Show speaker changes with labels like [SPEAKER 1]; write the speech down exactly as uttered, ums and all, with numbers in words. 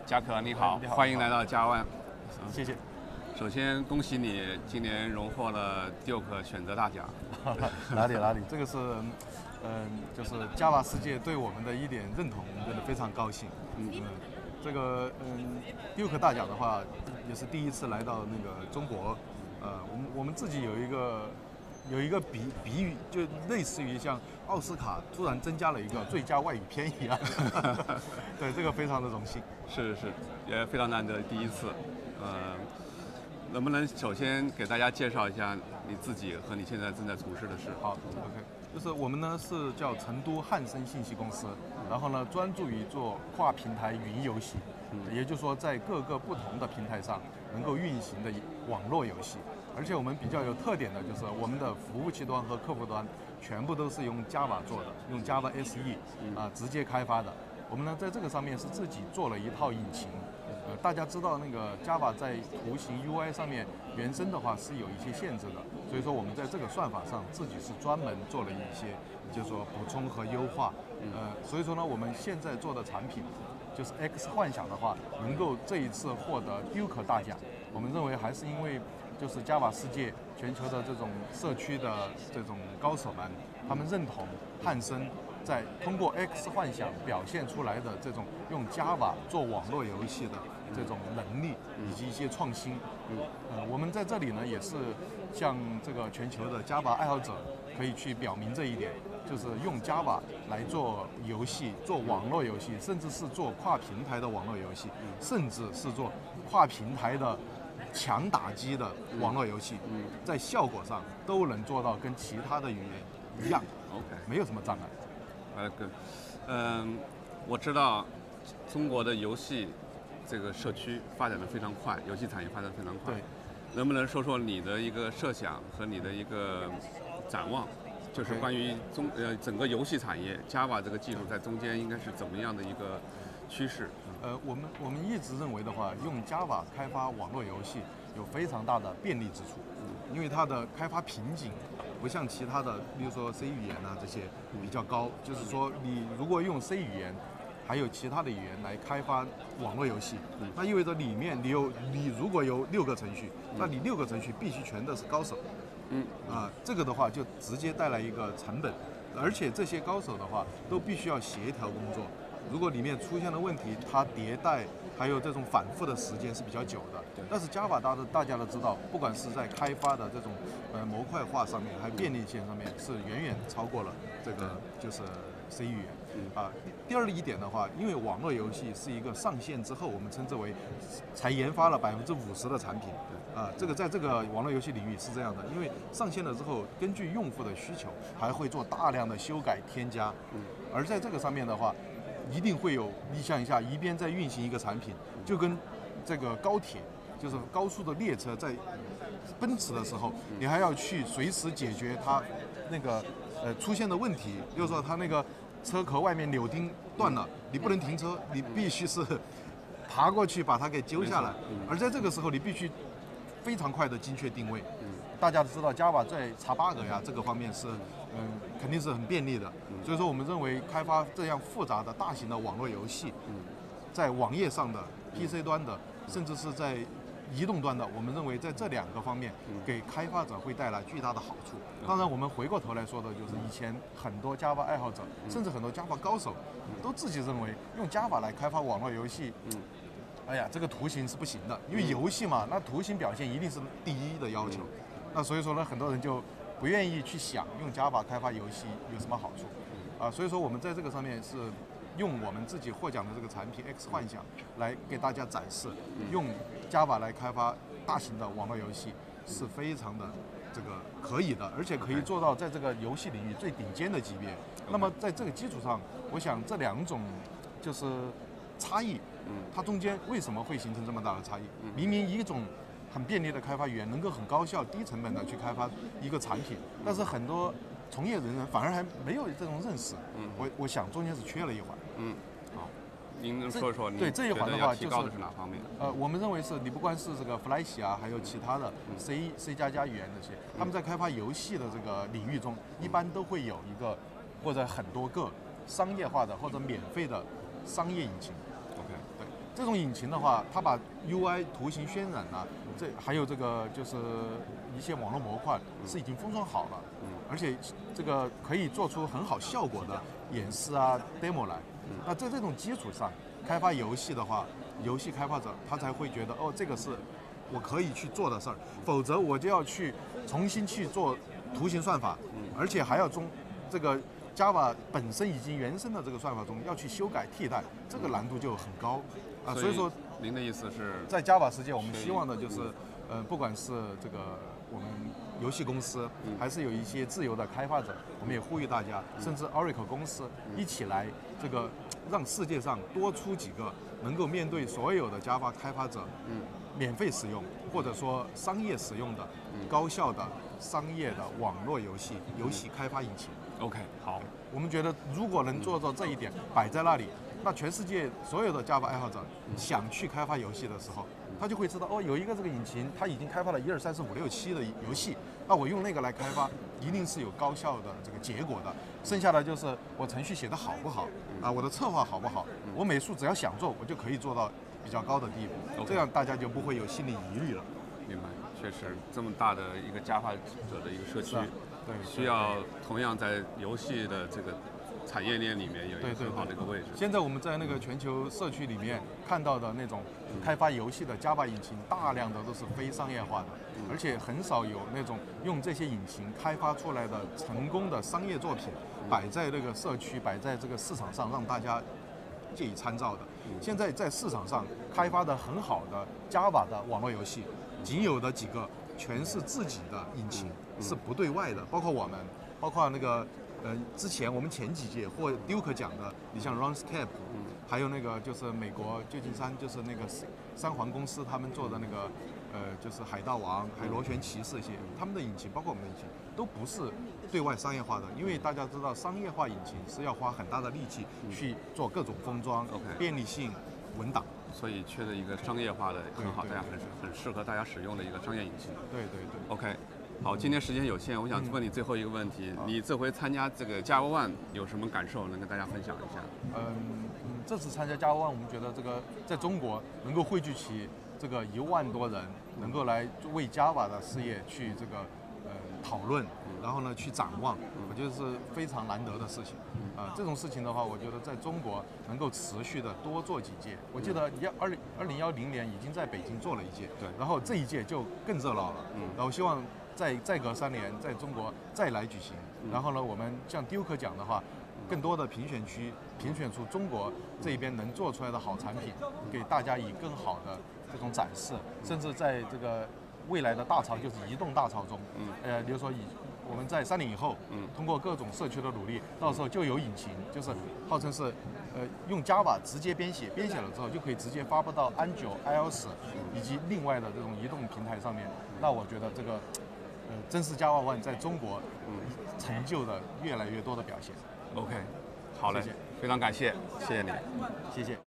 [SPEAKER 1] 嘉可你好，
[SPEAKER 2] 你好
[SPEAKER 1] 欢迎来到JavaOne。
[SPEAKER 2] 谢谢。
[SPEAKER 1] 首先恭喜你今年荣获了 Duke 选择大奖。
[SPEAKER 2] 哪里哪里，这个是，嗯，就是 Java 世界对我们的一点认同，我们觉得非常高兴。嗯嗯，这个嗯 Duke 大奖的话，也是第一次来到那个中国。呃，我们我们自己有一个有一个比比喻，就类似于像奥斯卡突然增加了一个最佳外语片一样。对，这个非常的荣幸。
[SPEAKER 1] 是是，也非常难得第一次。呃，能不能首先给大家介绍一下你自己和你现在正在从事的事？
[SPEAKER 2] 好 ，OK， 就是我们呢是叫成都汉森信息公司，然后呢专注于做跨平台云游戏，嗯、也就是说在各个不同的平台上能够运行的网络游戏。而且我们比较有特点的就是我们的服务器端和客户端全部都是用 Java 做的，用 Java S E 啊、呃、直接开发的。我们呢在这个上面是自己做了一套引擎。呃，大家知道那个 Java 在图形 U I 上面原生的话是有一些限制的，所以说我们在这个算法上自己是专门做了一些，就是说补充和优化。呃，所以说呢，我们现在做的产品就是 X 幻想的话，能够这一次获得 Duke 大奖，我们认为还是因为就是 Java 世界全球的这种社区的这种高手们，他们认同汉森在通过 X 幻想表现出来的这种用 Java 做网络游戏的这种能力以及一些创新。嗯，呃，我们在这里呢也是向这个全球的 Java 爱好者可以去表明这一点，就是用 Java 来做游戏、做网络游戏，甚至是做跨平台的网络游戏，甚至是做跨平台的强打击的网络游戏，在效果上都能做到跟其他的语言一样。OK， 没有什么障碍。
[SPEAKER 1] 呃，跟，嗯，我知道中国的游戏这个社区发展的非常快，游戏产业发展非常快。
[SPEAKER 2] 对，
[SPEAKER 1] 能不能说说你的一个设想和你的一个展望？就是关于中呃整个游戏产业 ，Java 这个技术在中间应该是怎么样的一个趋势？
[SPEAKER 2] 呃，我们我们一直认为的话，用 Java 开发网络游戏有非常大的便利之处，嗯、因为它的开发瓶颈不像其他的，比如说 C 语言啊这些比较高，就是说你如果用 C 语言，还有其他的语言来开发网络游戏，嗯、那意味着里面你有你如果有六个程序，那你六个程序必须全都是高手，嗯啊、呃，这个的话就直接带来一个成本，而且这些高手的话都必须要协调工作。如果里面出现了问题，它迭代还有这种反复的时间是比较久的。但是 Java 大家大家都知道，不管是在开发的这种呃模块化上面，还有便利性上面，是远远超过了这个就是 C 语言。啊，第二一点的话，因为网络游戏是一个上线之后，我们称之为才研发了百分之五十的产品。啊，这个在这个网络游戏领域是这样的，因为上线了之后，根据用户的需求，还会做大量的修改添加。而在这个上面的话，一定会有，你想一下，一边在运行一个产品，就跟这个高铁，就是高速的列车在奔驰的时候，你还要去随时解决它那个呃出现的问题，比如说它那个车壳外面柳钉断了，你不能停车，你必须是爬过去把它给揪下来，而在这个时候你必须非常快的精确定位。大家都知道 Java 在查 bug 呀这个方面是，嗯，肯定是很便利的。所以说，我们认为开发这样复杂的大型的网络游戏，在网页上的、P C 端的，甚至是在移动端的，我们认为在这两个方面给开发者会带来巨大的好处。当然，我们回过头来说的就是以前很多 Java 爱好者，甚至很多 Java 高手，都自己认为用 Java 来开发网络游戏，哎呀，这个图形是不行的，因为游戏嘛，那图形表现一定是第一的要求。那所以说呢，很多人就不愿意去想用 Java 开发游戏有什么好处，啊，所以说我们在这个上面是用我们自己获奖的这个产品 X 幻想来给大家展示，用 Java 来开发大型的网络游戏是非常的这个可以的，而且可以做到在这个游戏领域最顶尖的级别。那么在这个基础上，我想这两种就是差异，它中间为什么会形成这么大的差异？明明一种很便利的开发语言能够很高效、低成本的去开发一个产品，但是很多从业人员反而还没有这种认识。嗯，我我想中间是缺了一环。
[SPEAKER 1] 嗯，好，您能说说
[SPEAKER 2] 对这一环的话，就是
[SPEAKER 1] 是哪方面？
[SPEAKER 2] 呃，我们认为是你不光是这个 Flash 啊，还有其他的 C C 加加语言这些，他们在开发游戏的这个领域中，一般都会有一个或者很多个商业化的或者免费的商业引擎。OK， 对。 这种引擎的话，它把 U I 图形渲染啊，这还有这个就是一些网络模块是已经封装好了，而且这个可以做出很好效果的演示啊 demo 来。那在这种基础上开发游戏的话，游戏开发者他才会觉得哦，这个是我可以去做的事儿，否则我就要去重新去做图形算法，而且还要中这个 Java 本身已经原生的这个算法中要去修改替代，这个难度就很高啊。所以说，
[SPEAKER 1] 您的意思是
[SPEAKER 2] 在 Java 世界，我们希望的就是，呃，不管是这个我们游戏公司，还是有一些自由的开发者，我们也呼吁大家，甚至 Oracle 公司一起来这个让世界上多出几个能够面对所有的 Java 开发者，嗯，免费使用或者说商业使用的高效的商业的网络游戏游戏开发引擎。
[SPEAKER 1] OK， 好，
[SPEAKER 2] 我们觉得如果能做到这一点，摆在那里，那全世界所有的 Java 爱好者想去开发游戏的时候，他就会知道哦，有一个这个引擎，它已经开发了一二三四五六七的游戏，那我用那个来开发，一定是有高效的这个结果的。剩下的就是我程序写得好不好啊，我的策划好不好，我美术只要想做，我就可以做到比较高的地步，这样大家就不会有心理疑虑了。
[SPEAKER 1] 明白，确实这么大的一个Java者的一个社区。
[SPEAKER 2] 对，
[SPEAKER 1] 需要同样在游戏的这个产业链里面有一个很好的一个位置。
[SPEAKER 2] 现在我们在那个全球社区里面看到的那种开发游戏的 Java 引擎，大量的都是非商业化的，而且很少有那种用这些引擎开发出来的成功的商业作品摆在那个社区、摆在这个市场上，让大家借以参照的。现在在市场上开发的很好的 Java 的网络游戏，仅有的几个全是自己的引擎，是不对外的，包括我们，包括那个呃之前我们前几届获 Duke 奖的，你像 RuneScape，还有那个就是美国旧金山就是那个三皇公司他们做的那个呃就是海盗王、还有螺旋骑士这些，他们的引擎包括我们的引擎都不是对外商业化的，因为大家知道商业化引擎是要花很大的力气去做各种封装、便利性、文档。
[SPEAKER 1] 所以缺的一个商业化的很好，大家很很适合大家使用的一个商业引擎。
[SPEAKER 2] 对对对。
[SPEAKER 1] OK， 好，今天时间有限，我想问你最后一个问题：嗯、你这回参加这个JavaOne有什么感受？能跟大家分享一下？
[SPEAKER 2] 嗯嗯，这次参加JavaOne，我们觉得这个在中国能够汇聚起这个一万多人，能够来为 Java 的事业去这个呃讨论，然后呢去展望，我觉得是非常难得的事情。啊、呃，这种事情的话，我觉得在中国能够持续的多做几届。我记得幺二零二零幺零年已经在北京做了一届，
[SPEAKER 1] 对，
[SPEAKER 2] 然后这一届就更热闹了。嗯，然后希望再再隔三年在中国再来举行。嗯、然后呢，我们像 Duke 奖的话，更多的评选区评选出中国这一边能做出来的好产品，给大家以更好的这种展示，甚至在这个未来的大潮就是移动大潮中，嗯，呃，比如说以我们在三年以后，嗯，通过各种社区的努力，到时候就有引擎，就是号称是，呃，用 Java 直接编写，编写了之后就可以直接发布到安卓、iOS 以及另外的这种移动平台上面。那我觉得这个，呃，真是 JavaOne 在中国，嗯，成就的越来越多的表现。
[SPEAKER 1] OK， 好嘞，
[SPEAKER 2] 谢谢，
[SPEAKER 1] 非常感谢，谢谢你，
[SPEAKER 2] 谢谢。